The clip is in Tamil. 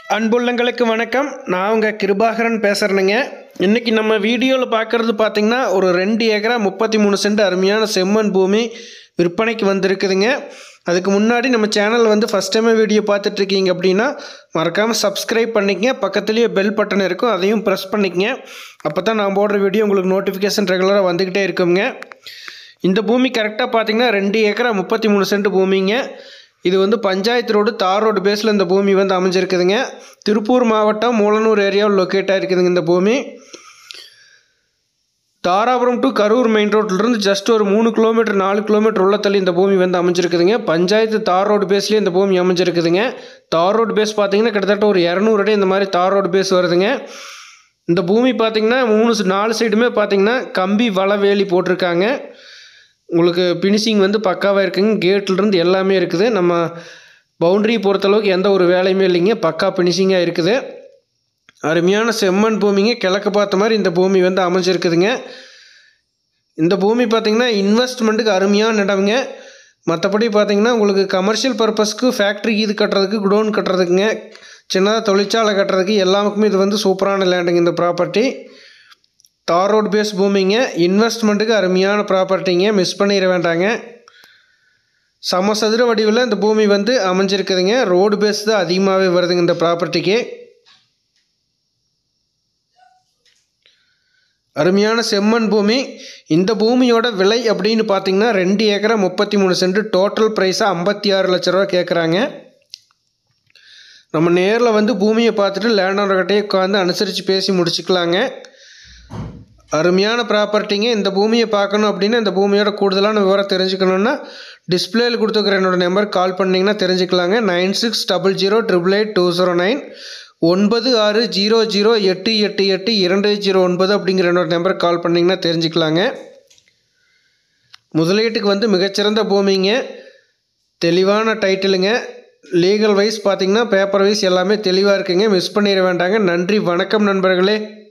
அன்புள்ளங்களுக்கு வணக்கம். நான் உங்கள் கிருபாகரன் பேசுகிறேனுங்க. இன்றைக்கி நம்ம வீடியோவில் பார்க்குறது பார்த்திங்கன்னா ஒரு 2 ஏக்கரா 33 சென்ட் அருமையான செம்மண் பூமி விற்பனைக்கு வந்திருக்குதுங்க. அதுக்கு முன்னாடி நம்ம சேனல் ஃபஸ்ட் டைம் வீடியோ பார்த்துட்ருக்கீங்க அப்படின்னா மறக்காமல் சப்ஸ்கிரைப் பண்ணிக்கங்க. பக்கத்துலேயே பெல் பட்டன் இருக்கும், அதையும் ப்ரெஸ் பண்ணிக்கங்க. அப்போ தான் நான் போடுற வீடியோ உங்களுக்கு நோட்டிஃபிகேஷன் ரெகுலராக வந்துக்கிட்டே இருக்குங்க. இந்த பூமி கரெக்டாக பார்த்திங்கன்னா 2 ஏக்கரா 33 சென்ட் பூமிங்க. இது பஞ்சாயத்து ரோடு தார் ரோடு பேஸில் இந்த பூமி அமைஞ்சிருக்குதுங்க. திருப்பூர் மாவட்டம் மூலனூர் ஏரியாவில் லொக்கேட் ஆகிருக்குதுங்க. இந்த பூமி தாராபுரம் டு கரூர் மெயின் ரோட்லேருந்து ஜஸ்ட் ஒரு 3 கிலோமீட்டர் 4 கிலோமீட்டர் உள்ள தள்ளி இந்த பூமி அமைஞ்சிருக்குதுங்க. பஞ்சாயத்து தார் ரோடு பேஸ்லேயே இந்த பூமி அமைஞ்சிருக்குதுங்க. தார் ரோடு பேஸ் பார்த்திங்கன்னா கிட்டத்தட்ட ஒரு 200 அடி இந்த மாதிரி தார் ரோடு பேஸ் வருதுங்க. இந்த பூமி பார்த்திங்கன்னா 4 சைடுமே பார்த்திங்கன்னா கம்பி வலை வேலி போட்டிருக்காங்க. உங்களுக்கு ஃபினிஷிங் பக்காவாக இருக்குங்க. கேட்லேருந்து எல்லாமே இருக்குது. நம்ம பவுண்ட்ரி பொறுத்தளவுக்கு எந்த ஒரு வேலையுமே இல்லைங்க, பக்கா ஃபினிஷிங்காக இருக்குது. அருமையான செம்மண் பூமிங்க. கிழக்கு பார்த்த மாதிரி இந்த பூமி அமைஞ்சிருக்குதுங்க. இந்த பூமி பார்த்திங்கன்னா இன்வெஸ்ட்மெண்ட்டுக்கு அருமையான இடம்ங்க. மற்றபடி பார்த்திங்கன்னா உங்களுக்கு கமர்ஷியல் பர்பஸ்க்கு ஃபேக்ட்ரி இது கட்டுறதுக்கு, குடோன் கட்டுறதுக்குங்க, சின்னதாக தொழிற்சாலை கட்டுறதுக்கு எல்லாமுக்குமே இது சூப்பரான லேண்டுங்க. இந்த ப்ராப்பர்ட்டி தார் ரோடு பேஸ் பூமிங்க. இன்வெஸ்ட்மெண்ட்டுக்கு அருமையான ப்ராப்பர்ட்டிங்க, மிஸ் பண்ணிட வேண்டாங்க. சமசதுர வடிவில் இந்த பூமி அமைஞ்சிருக்குதுங்க. ரோடு பேஸ் தான் அதிகமாகவே வருதுங்க இந்த ப்ராப்பர்ட்டிக்கு. அருமையான செம்மண் பூமி. இந்த பூமியோட விலை அப்படின்னு பார்த்தீங்கன்னா 2 ஏக்கரா 33 சென்ட், டோட்டல் ப்ரைஸாக 56 லட்ச ரூபா கேட்குறாங்க. நம்ம நேரில் பூமியை பார்த்துட்டு லேண்ட் ஓனர்கிட்டயே உட்காந்து அனுசரித்து பேசி முடிச்சுக்கலாங்க. அருமையான ப்ராப்பர்ட்டிங்க. இந்த பூமியை பார்க்கணும் அப்படின்னா, இந்த பூமியோட கூடுதலான விவரம் தெரிஞ்சுக்கணுன்னா டிஸ்பிளேயில் கொடுத்துருக்குற என்னோடய நம்பருக்கு கால் பண்ணிங்கன்னா தெரிஞ்சுக்கலாங்க. 9600888209 9600888209 அப்படிங்கிற என்னோட நம்பருக்கு கால் பண்ணிங்கன்னா தெரிஞ்சுக்கலாங்க. முதலீட்டுக்கு மிகச்சிறந்த பூமிங்க. தெளிவான டைட்டிலுங்க. லீகல் வைஸ் பார்த்திங்கன்னா பேப்பர் வைஸ் எல்லாமே தெளிவாக இருக்குங்க. மிஸ் பண்ணிட வேண்டாங்க. நன்றி, வணக்கம் நண்பர்களே.